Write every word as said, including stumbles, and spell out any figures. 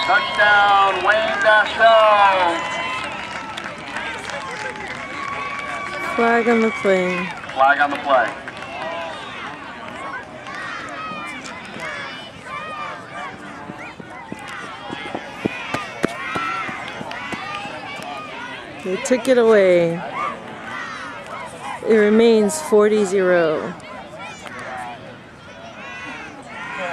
Touchdown, Wayne Dassel. Flag on the play. Flag on the play. They took it away. It remains forty zero.